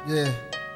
Yeah.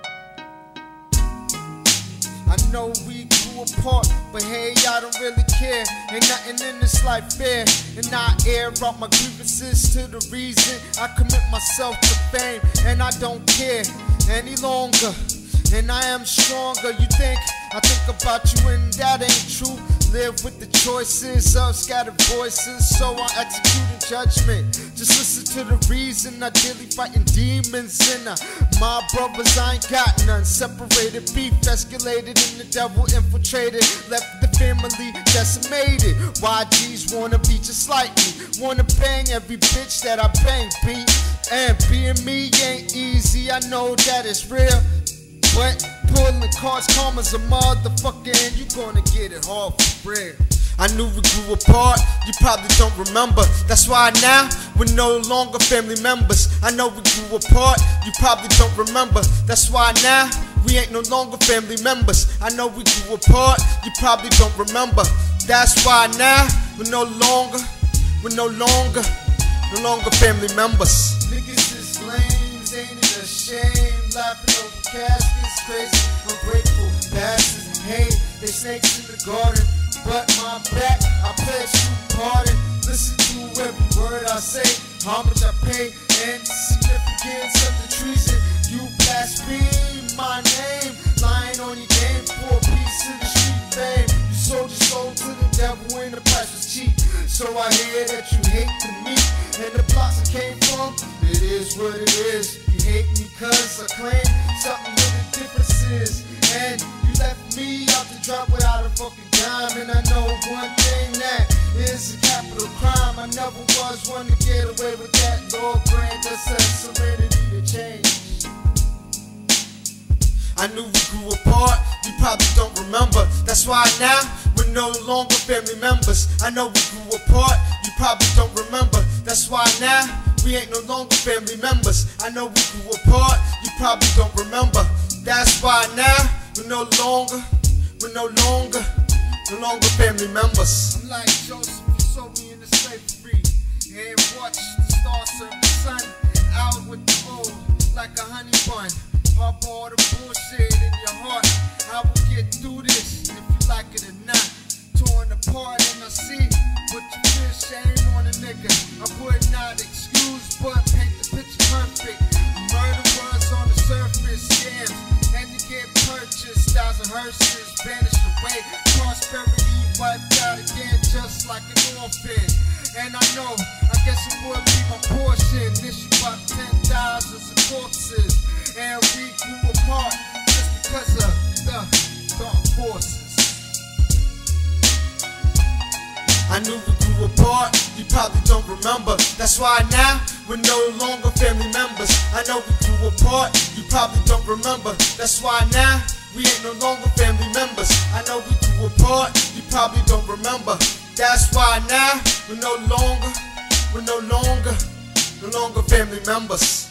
I know we grew apart, but hey, I don't really care. Ain't nothing in this life fair. And I air out my grievances to the reason I commit myself to fame. And I don't care any longer, and I am stronger. You think I think about you, and that ain't true. Live with the choices of scattered voices, so I execute in judgment. Just listen to the reason I daily fighting demons in my brothers. I ain't got none. Separated, beef escalated, and the devil infiltrated. Left the family decimated. YGs wanna be just like me, wanna bang every bitch that I bang, beat. And being me ain't easy, I know that it's real. But pulling cards, karma's a motherfucker, and you gonna get it hard for real. I knew we grew apart, you probably don't remember. That's why now we're no longer family members. I know we grew apart, you probably don't remember. That's why now we ain't no longer family members. I know we grew apart, you probably don't remember. That's why now we're no longer family members. Niggas is lames, ain't it a shame? Laughing over caskets, crazy, ungrateful bastards. Hey, they snakes in the garden, but my back, I pledge you pardon. Listen to every word I say, homage I pay, and the significance of the treason. You blaspheme my name, lying on your game for a piece of the street fame. You sold your soul to the devil and the price was cheap. So I hear that you hate the meat and the blocks I came from. It is what it is. You hate me cause I claim something with the differences, and you left me out the drop without a fucking dime. And I know one thing, that is a capital crime. I never was one to get away with that. Lord grant us a serenity to change. I knew we grew apart, you probably don't remember. That's why now we're no longer family members. I know we grew apart, you probably don't remember. That's why now we ain't no longer family members. I know we grew apart, you probably don't remember. That's why now we're no longer family members. I'm like Joseph, you sold me into slavery, and watch the stars serve the sun. Out with the old like a honey bun. Harbor all the bullshit in your heart. I will get through this if you like it or not. Torn apart and I see what you feel, shame on a nigga. I would not excuse but paint the picture perfect. Murderers on the surface, scams, and to get purchased. Thousand hearses vanished away. Prosperity wiped out again just like an orphan. And I know, I guess it would be my portion. Issue about 10,000 of corpses. And we grew apart just because of the dark forces. I knew we grew apart, you probably don't remember. That's why now we're no longer family members. I know we grew apart, you probably don't remember. That's why now we ain't no longer family members. I know we grew apart, you probably don't remember. That's why now we're no longer family members.